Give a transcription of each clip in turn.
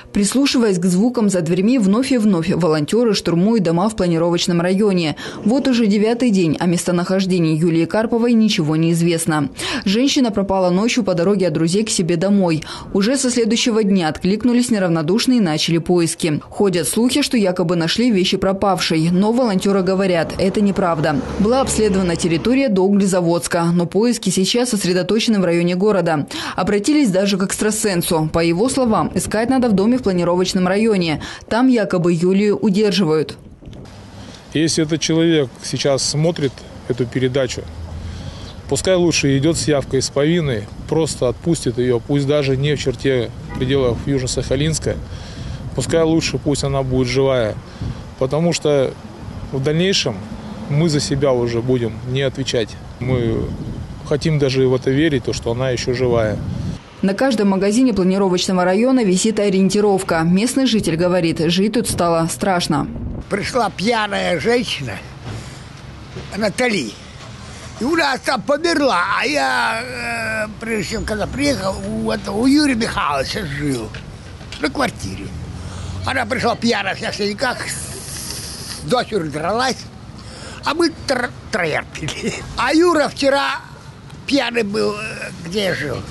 Прислушиваясь к звукам за дверьми, вновь и вновь волонтеры штурмуют дома в планировочном районе. Вот уже 9-й день, о местонахождении Юлии Карповой ничего не известно. Женщина пропала ночью по дороге от друзей к себе домой. Уже со следующего дня откликнулись неравнодушные и начали поиски. Ходят слухи, что якобы нашли вещи пропавшей, но волонтеры говорят, это неправда. Была обследована территория до Углезаводска, но поиски сейчас сосредоточены в районе города. Обратились даже к экстрасенсу. По его словам, искать надо в доме в планировочном районе. Там якобы Юлию удерживают. Если этот человек сейчас смотрит эту передачу, пускай лучше идет с явкой с повинной, просто отпустит ее, пусть даже не в черте пределов Южно-Сахалинска, пускай лучше, пусть она будет живая. Потому что в дальнейшем мы за себя уже будем не отвечать. Мы хотим даже в это верить, что она еще живая. На каждом магазине планировочного района висит ориентировка. Местный житель говорит, жить тут стало страшно. Пришла пьяная женщина, Натали, и у нас там померла. А я, прежде чем когда приехал, у Юрия Михайловича жил на квартире. Она пришла пьяная вся в синяках, с дочерью дралась, а мы троем пили. А Юра вчера пьяный был, где я жил.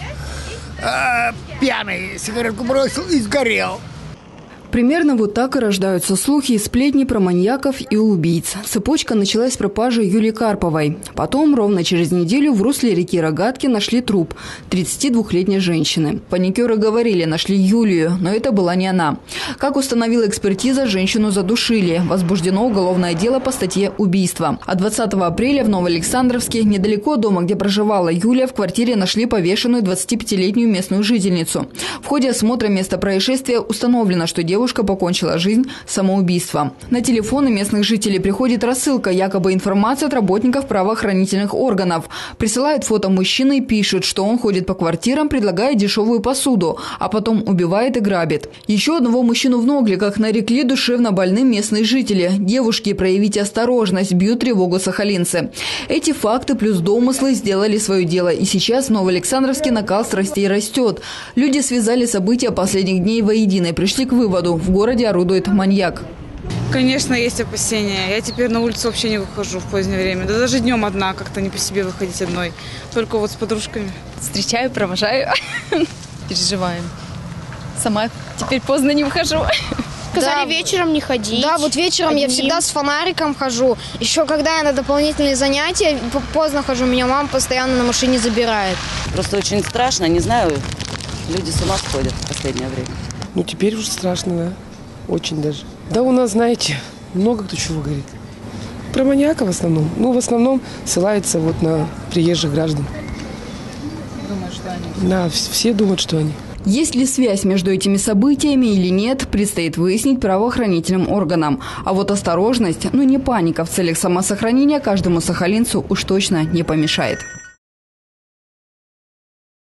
Пьяный сигаретку бросил и сгорел. Примерно вот так и рождаются слухи и сплетни про маньяков и убийц. Цепочка началась с пропажи Юлии Карповой. Потом, ровно через неделю, в русле реки Рогатки нашли труп 32-летней женщины. Паникеры говорили, нашли Юлию, но это была не она. Как установила экспертиза, женщину задушили. Возбуждено уголовное дело по статье «Убийство». А 20 апреля в Новоалександровске, недалеко от дома, где проживала Юлия, в квартире нашли повешенную 25-летнюю местную жительницу. В ходе осмотра места происшествия установлено, что девушка покончила жизнь самоубийством. На телефоны местных жителей приходит рассылка, якобы информация от работников правоохранительных органов. Присылают фото мужчины и пишут, что он ходит по квартирам, предлагает дешевую посуду, а потом убивает и грабит. Еще одного мужчину в Ногликах нарекли душевно больным местные жители. Девушки, проявите осторожность, бьют тревогу сахалинцы. Эти факты плюс домыслы сделали свое дело. И сейчас в Новоалександровске накал страстей растет. Люди связали события последних дней воедино и пришли к выводу: в городе орудует маньяк. Конечно, есть опасения. Я теперь на улицу вообще не выхожу в позднее время. Да даже днем одна, как-то не по себе выходить одной. Только вот с подружками. Встречаю, провожаю. Переживаем. Сама теперь поздно не выхожу. Сказали вечером не ходить. Да, вот вечером я всегда с фонариком хожу. Еще когда я на дополнительные занятия, поздно хожу, меня мама постоянно на машине забирает. Просто очень страшно, не знаю, люди с ума сходят в последнее время. Ну, теперь уже страшно, да. Очень даже. Да, у нас, знаете, много кто чего говорит. Про маньяка в основном. Ну, в основном ссылается вот на приезжих граждан. Думаю, что они? Да, все думают, что они. Есть ли связь между этими событиями или нет, предстоит выяснить правоохранительным органам. А вот осторожность, не паника в целях самосохранения каждому сахалинцу уж точно не помешает.